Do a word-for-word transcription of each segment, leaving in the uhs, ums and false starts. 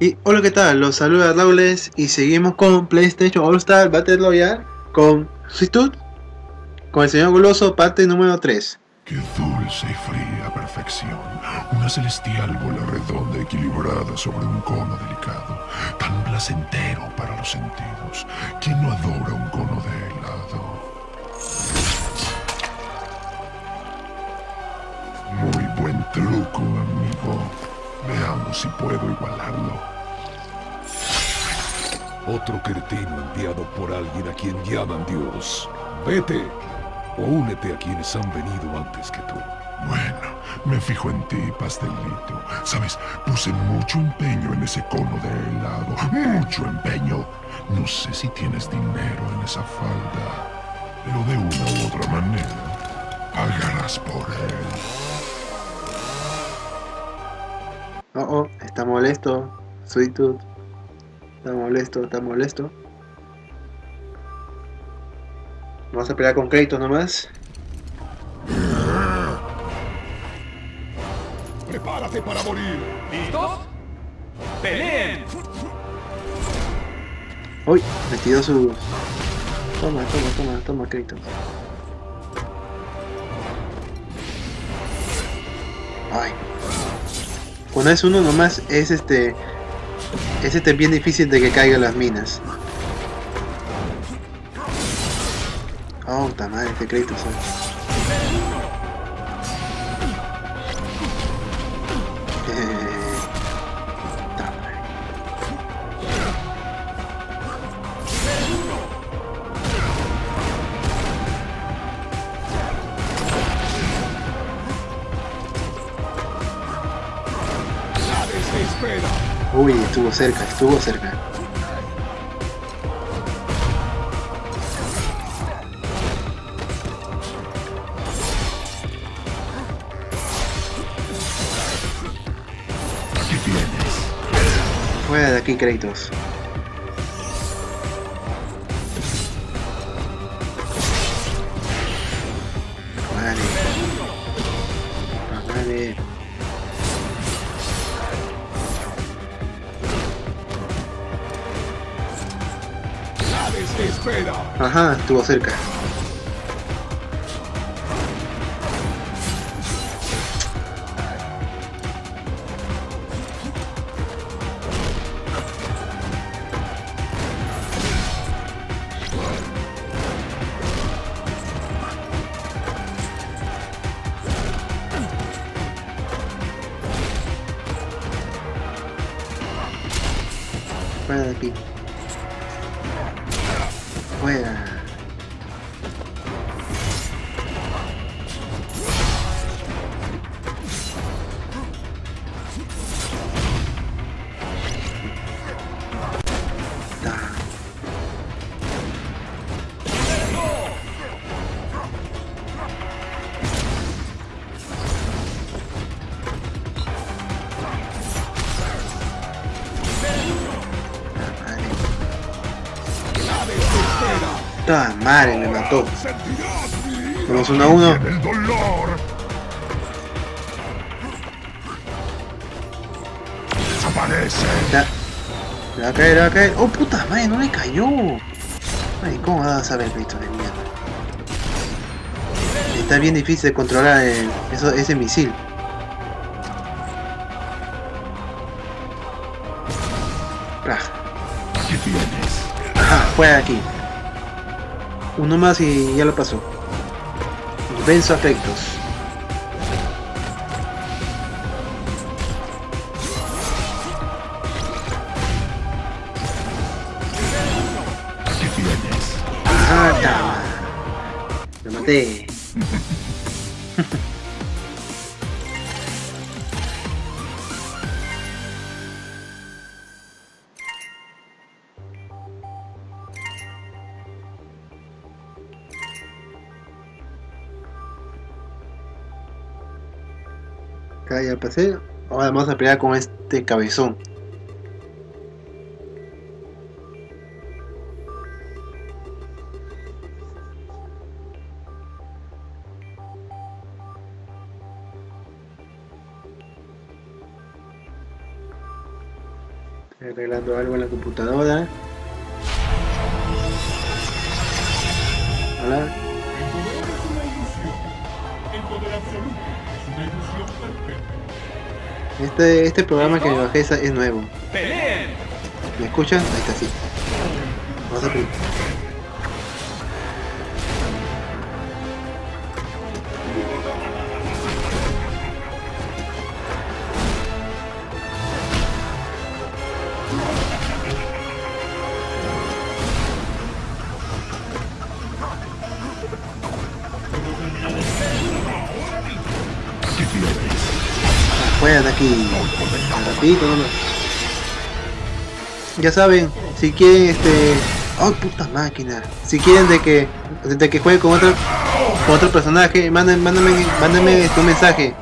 Y hola, ¿qué tal? Los saluda Douglas y seguimos con PlayStation All Star Battle Royale con Suitud, con el señor Goloso, parte número tres. Qué dulce y fría perfección. Una celestial bola redonda equilibrada sobre un cono delicado. Tan placentero para los sentidos. ¿Quién no adora un cono de helado? Muy buen truco, amigo. Veamos si puedo igualarlo. Otro cretino enviado por alguien a quien llaman Dios. Vete o únete a quienes han venido antes que tú. Bueno, me fijo en ti, pastelito. Sabes, puse mucho empeño en ese cono de helado. Mucho empeño. No sé si tienes dinero en esa falda, pero de una u otra manera pagarás por él. Oh, oh, está molesto, Suitud. Está molesto, está molesto. Vamos a pelear con Kratos nomás. ¡Prepárate para morir! ¿Listos? ¡Peleen! Uy, me tiró sus... Toma, toma, toma, toma, Kratos. Ay. Cuando es uno nomás es este... Es este bien difícil de que caigan las minas. Oh, puta madre, este Kratos. Uy, estuvo cerca, estuvo cerca. Aquí tienes. Fuera de aquí, Kratos. Vale. Vale. ¡Espera! Ajá, estuvo cerca. Fuera de aquí. Fuera. Da. Toda madre, me mató. Vamos uno a uno. El dolor. Desaparece. Ya. Le va a caer, le va a caer. Oh, puta madre, no le cayó. Ay, ¿cómo vas a saber esto de mierda? Está bien difícil de controlar el, eso, ese misil. Ah. Aquí tienes. Ajá, fuera de aquí. Uno más y ya lo pasó. Venzo a Kratos. Aquí tienes. Ah, tama. Lo maté. Acá ya pasé. Ahora vamos a pelear con este cabezón. Estoy arreglando algo en la computadora. Hola. Este, este programa que me bajé es, es nuevo. ¿Me escuchan? Ahí está, sí. Vamos a abrir. Fuera de aquí. Ratito, no, no. Ya saben, si quieren este. ¡Oh, puta máquina! Si quieren de que de que juegue con otro con otro personaje, manden, mándenme, mándenme tu mensaje.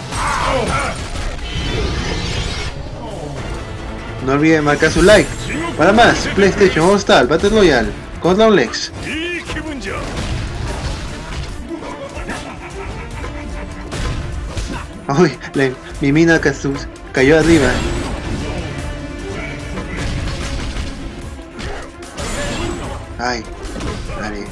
No olviden marcar su like. Para más, PlayStation All Star Battle Royale con Lowlex. Uy, le, mi mina cayó arriba. Ay, dale.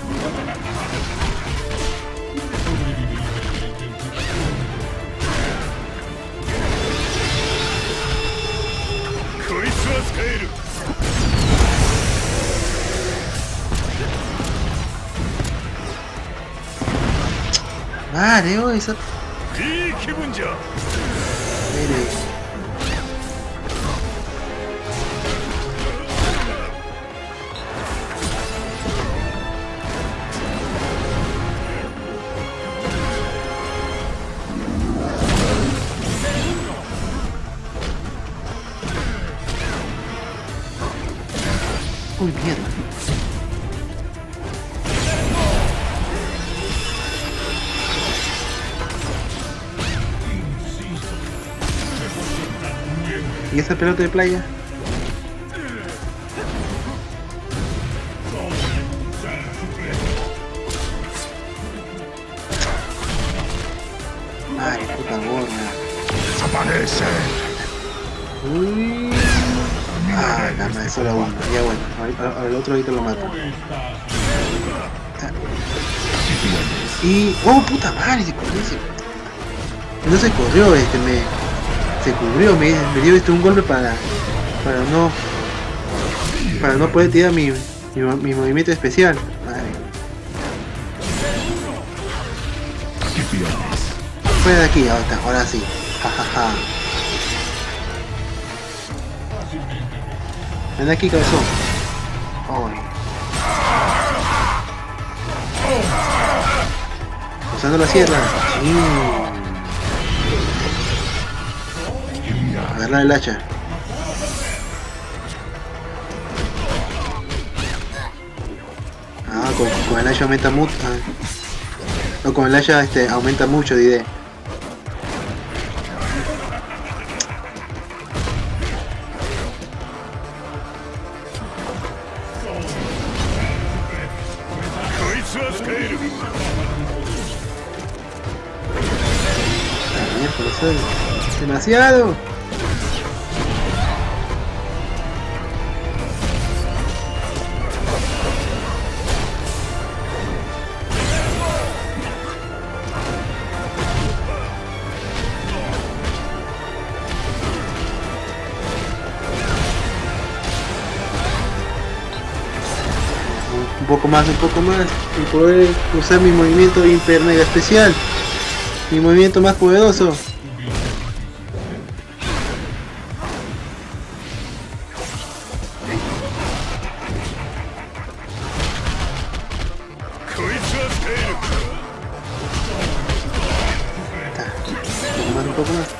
Vale, oh, esa... Uy, mierda. ¿Y esa pelota de playa? Ay, puta gorra. ¡Desaparece! Uy. Ah, nada más, solo uno. Ya bueno, ahorita, el otro ahorita lo mato. Y... ¡oh, puta madre! Se corrió, se... No se corrió, este, me... Se cubrió, me, me dio este un golpe para... Para no... Para no poder tirar mi... Mi, mi movimiento especial. Madre. Fuera de aquí, ahora, ahora sí. Jajaja. Ja, ja. Ven aquí, cabezón. Oh. Usando la sierra. Mm. Agarrar el hacha. Ah, con, con el hacha aumenta mucho. Ah. No, con el hacha este, aumenta mucho, diré. Demasiado. Un poco más, un poco más y poder usar mi movimiento hiper mega especial, mi movimiento más poderoso. Un poco más.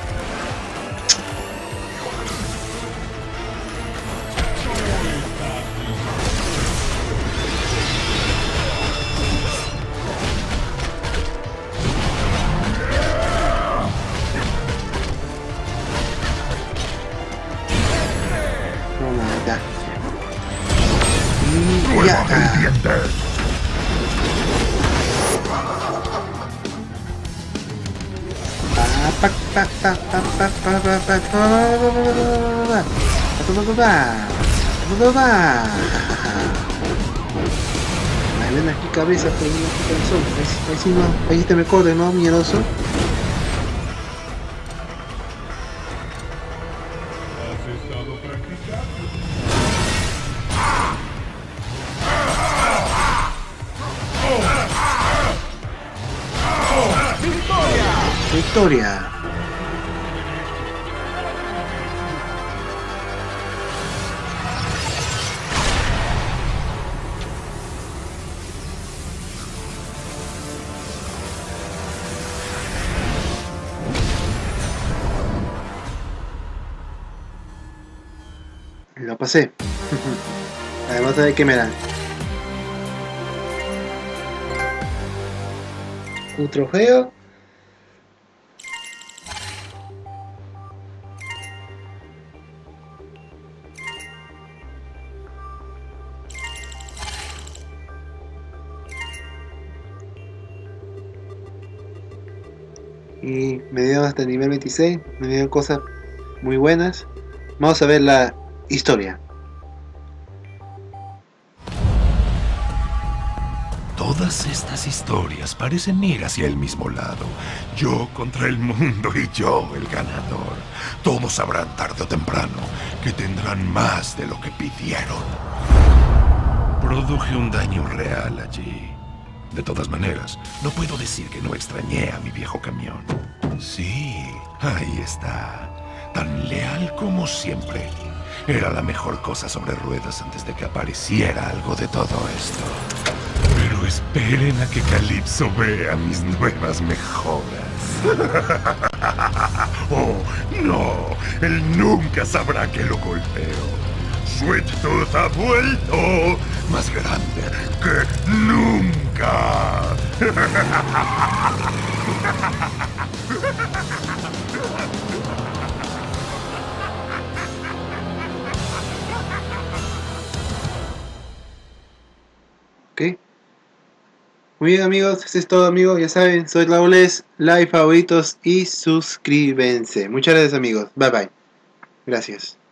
Y ya está. toma, toma. Toma, toma. Ahí ven aquí cabeza, pero no aquí cabezón. Ahí, ahí sí no, ahí sí te me corre, ¿no, miedoso? ¿Has estado practicando? Victoria. Lo pasé. Además de que me dan un trofeo. Y me dieron hasta el nivel veintiséis, me dieron cosas muy buenas. Vamos a ver la historia. Todas estas historias parecen ir hacia el mismo lado. Yo contra el mundo y yo el ganador. Todos sabrán tarde o temprano que tendrán más de lo que pidieron. Produje un daño real allí. De todas maneras, no puedo decir que no extrañé a mi viejo camión. Sí, ahí está. Tan leal como siempre. Era la mejor cosa sobre ruedas antes de que apareciera algo de todo esto. Pero esperen a que Calypso vea mis nuevas mejoras. Oh, no. Él nunca sabrá que lo golpeo. Sweet Tooth ha vuelto más grande que nunca. Ok. Muy bien, amigos, eso es todo, amigos. Ya saben, soy Laules, like, favoritos y suscríbanse. Muchas gracias, amigos. Bye bye. Gracias.